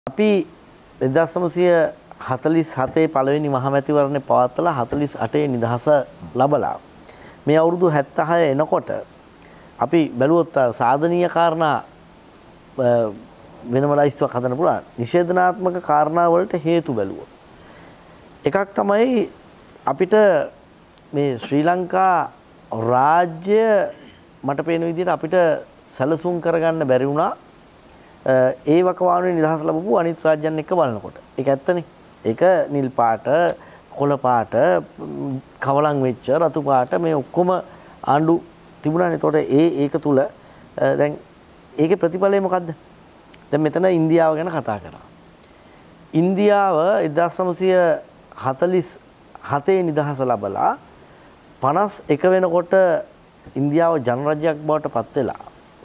අපි 1947 පළවෙනි මහමැතිවරණේ පවත්වලා 48 නිදහස ලැබලා මේ අවුරුදු 76 එනකොට අපි බැලුවොත් සාධනීය කාරණා වෙනම ලයිස්තුවක් හදන්න පුළුවන්. නිෂේධනාත්මක කාරණා වලට හේතු බැලුවොත් එකක් තමයි අපිට මේ ශ්‍රී ලංකා රාජ්‍ය මට පේන විදිහට අපිට සැලසුම් කරගන්න බැරි වුණා. ඒ වකවානුවේ නිදහස් ලැබපු අනිත් රාජ්‍යයන් එක්ක බලනකොට. ඒක ඇත්තනේ. ඒක නිල් පාට, කොළ පාට, කවලම් වෙච්ච රතු පාට මේ ඔක්කොම ආණ්ඩු තිබුණානේ. ඒතකොට ඒක තුල දැන් ඒකේ ප්‍රතිඵලය මොකද්ද? දැන් මෙතන ඉන්දියාව ගැන කතා කරා. ඉන්දියාව 1947 නිදහස ලැබලා 51 වෙනකොට ඉන්දියාව ජනරාජ්‍යයක් බවට පත් වෙලා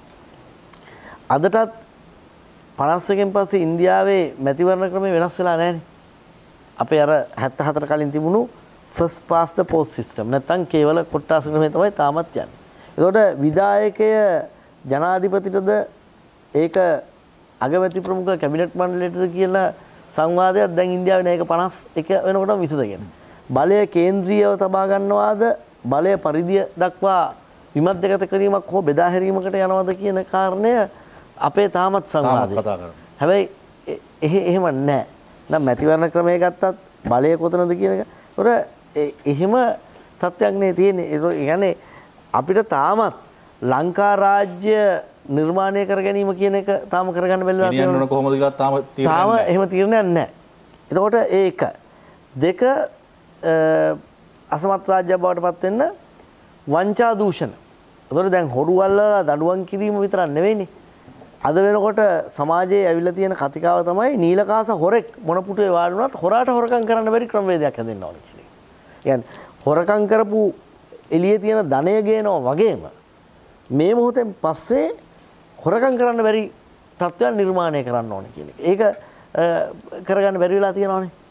අදටත් 51න් පස්සේ ඉන්දියාවේ මැතිවරණ ක්‍රමය වෙනස් වෙලා නැහැ නේ. අපේ අර 74 කලින් තිබුණු first past the post system නැත්නම් කේවල කොට්ටාස ක්‍රමය තමයි තාමත් යන්නේ. ඒකට විධායකය ජනාධිපතිටද ඒක අගමැති ප්‍රමුඛ කැබිනට් මණ්ඩලයටද කියලා සංවාදයක් දැන් ඉන්දියාවේ නෑ. ඒක 51 වෙනකොටම විසඳගෙන. බලය කේන්ද්‍රීයව තබා ගන්නවාද බලය පරිධිය දක්වා විමධ්‍යගත කිරීමක් හෝ බෙදා හැරීමකට යනවාද කියන කාරණය අපේ තාමත් සංවාදේ. හැබැයි එහෙම නැහැ. නම් මැතිවරණ ක්‍රමය ගත්තත් බලය කොතනද කියන එක. එහෙම තත්ත්වයක් නේ තියෙන්නේ. ඒ කියන්නේ අපිට තාමත් ලංකා රාජ්‍ය නිර්මාණය කර ගැනීම කියන එක තාම කරගන්න බැරිලා තියෙනවා. කියන්න කොහොමද කියලා තාම එහෙම තීරණයක් නැහැ. එතකොට ඒක දෙක අසමත් රාජ්‍යයක් බවට පත් වෙන්න වංචා දූෂණ. ඒතකොට දැන් හොරු අල්ලලා දඬුවම් කිරීම විතරක් නෙවෙයිනේ. අද වෙනකොට සමාජයේ ඇවිල්ලා තියෙන කතිකාව තමයි නීලකාස හොරෙක් මොන පුටුවේ වාඩි වුණත් හොරාට හොරකම් කරන්න බැරි ක්‍රමවේදයක් හදන්න ඕනේ කියන එක. කියන්නේ හොරකම් කරපු එළියේ තියෙන ධනය ගේනවා වගේම මේ මොහොතෙන් පස්සේ හොරකම් කරන්න බැරි තත්ත්වයන් නිර්මාණය කරන්න ඕනේ කියන එක. ඒක කරගන්න බැරි වෙලා තියෙනවානේ.